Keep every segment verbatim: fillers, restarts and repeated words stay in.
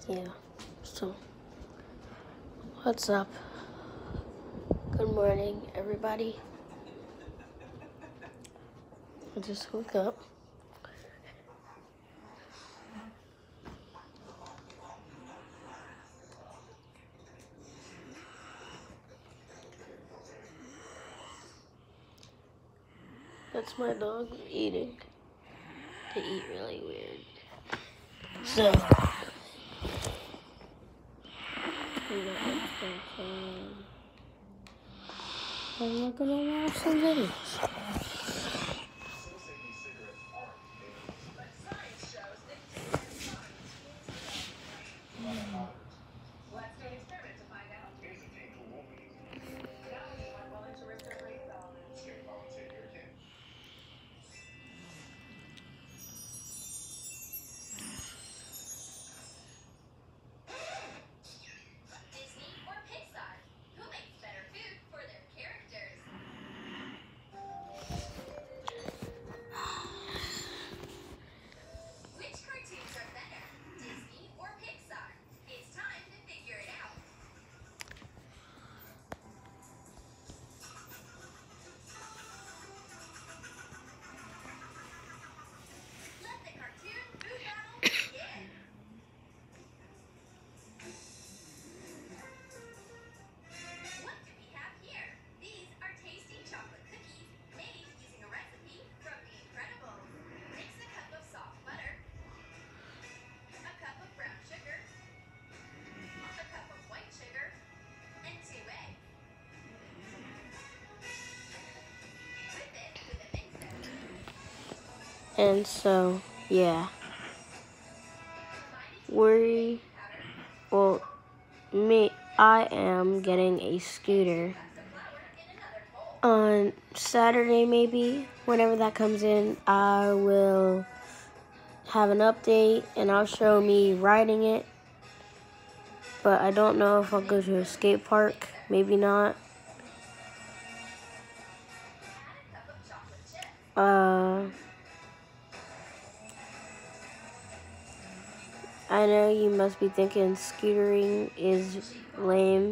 Yeah, so what's up? Good morning, everybody. I just woke up. That's my dog eating. They eat really weird. So, I'm gonna watch some videos. And so, yeah. We, well, me, I am getting a scooter on Saturday, maybe. Whenever that comes in, I will have an update and I'll show me riding it. But I don't know if I'll go to a skate park. Maybe not. Uh, I know you must be thinking scootering is lame.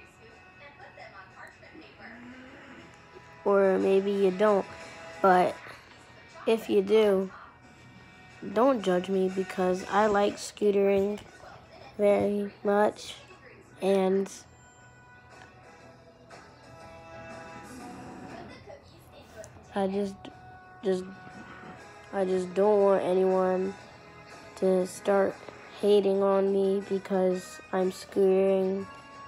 Or maybe you don't. But if you do, don't judge me because I like scootering very much. And I just, just, I just don't want anyone to start hating on me because I'm scootering.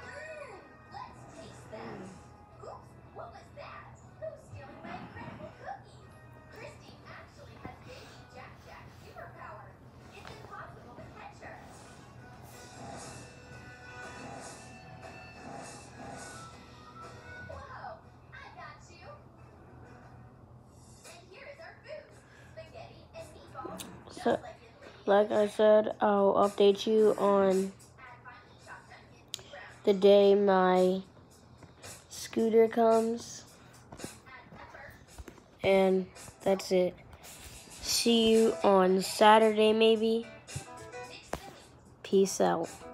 So, like I said, I'll update you on the day my scooter comes. And that's it. See you on Saturday, maybe. Peace out.